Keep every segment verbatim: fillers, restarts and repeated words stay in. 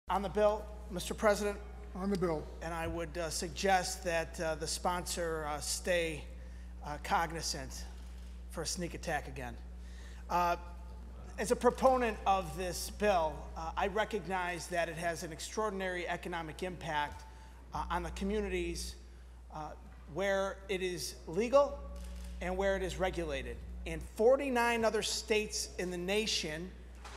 On the bill, Mister President, On the bill. and I would uh, suggest that uh, the sponsor uh, stay uh, cognizant for a sneak attack again. Uh, as a proponent of this bill, uh, I recognize that it has an extraordinary economic impact uh, on the communities uh, where it is legal and where it is regulated. In forty-nine other states in the nation,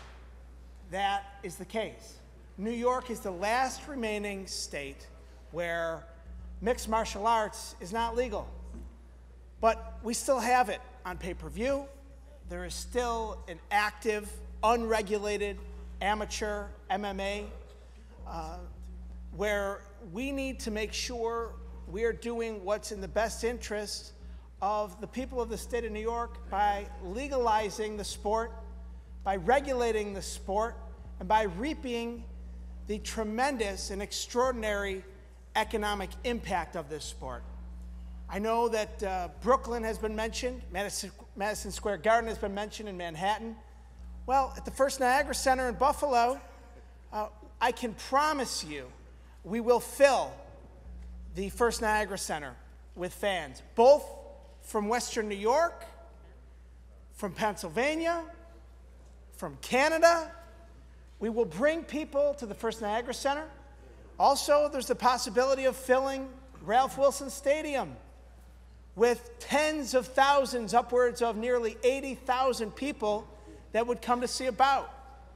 that is the case. New York is the last remaining state where mixed martial arts is not legal. But we still have it on pay-per-view. There is still an active, unregulated, amateur M M A uh, where we need to make sure we are doing what's in the best interest of the people of the state of New York by legalizing the sport, by regulating the sport, and by reaping the tremendous and extraordinary economic impact of this sport. I know that uh, Brooklyn has been mentioned, Madison, Madison Square Garden has been mentioned in Manhattan. Well, at the First Niagara Center in Buffalo, uh, I can promise you we will fill the First Niagara Center with fans, both from Western New York, from Pennsylvania, from Canada. We will bring people to the First Niagara Center. Also, there's the possibility of filling Ralph Wilson Stadium with tens of thousands, upwards of nearly eighty thousand people that would come to see a bout.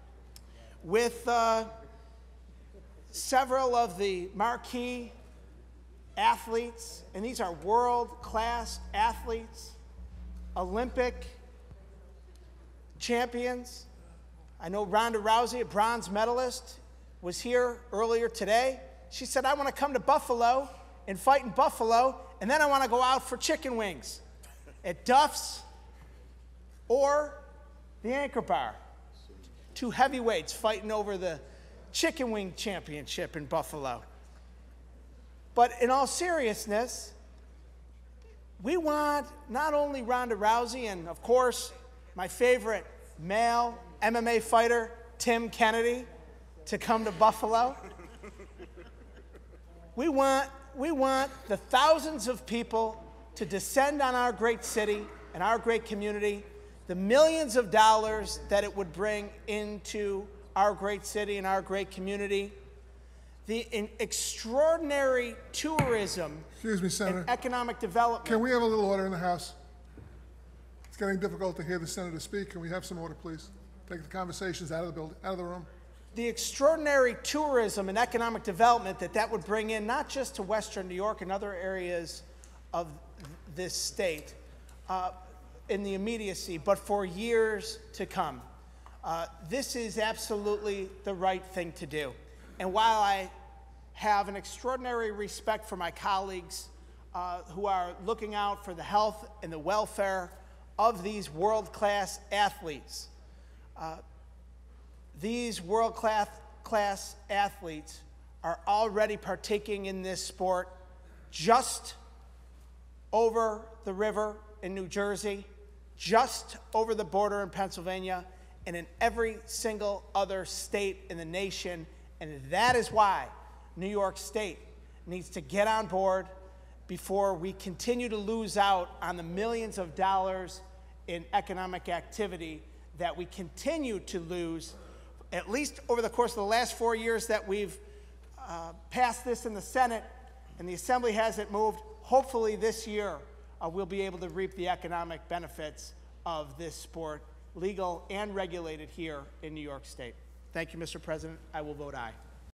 With uh, several of the marquee athletes, and these are world-class athletes, Olympic champions. I know Ronda Rousey, a bronze medalist, was here earlier today. She said, I want to come to Buffalo and fight in Buffalo, and then I want to go out for chicken wings at Duff's or the Anchor Bar. Two heavyweights fighting over the chicken wing championship in Buffalo. But in all seriousness, we want not only Ronda Rousey and, of course, my favorite male M M A fighter, Tim Kennedy, to come to Buffalo. We want, we want the thousands of people to descend on our great city and our great community, the millions of dollars that it would bring into our great city and our great community, the extraordinary tourism Excuse me, Senator. and economic development. Can we have a little order in the House? It's getting difficult to hear the Senator speak. Can we have some order, please? Take the conversations out of the building, out of the room. The extraordinary tourism and economic development that that would bring in, not just to Western New York and other areas of this state uh, in the immediacy, but for years to come. Uh, this is absolutely the right thing to do. And while I have an extraordinary respect for my colleagues uh, who are looking out for the health and the welfare of these world-class athletes, uh, these world-class class athletes are already partaking in this sport just over the river in New Jersey, just over the border in Pennsylvania, and in every single other state in the nation. And that is why New York State needs to get on board before we continue to lose out on the millions of dollars in economic activity that we continue to lose, at least over the course of the last four years that we've uh, passed this in the Senate and the Assembly hasn't moved. Hopefully this year uh, we'll be able to reap the economic benefits of this sport, legal and regulated here in New York State. Thank you, Mister President. I will vote aye.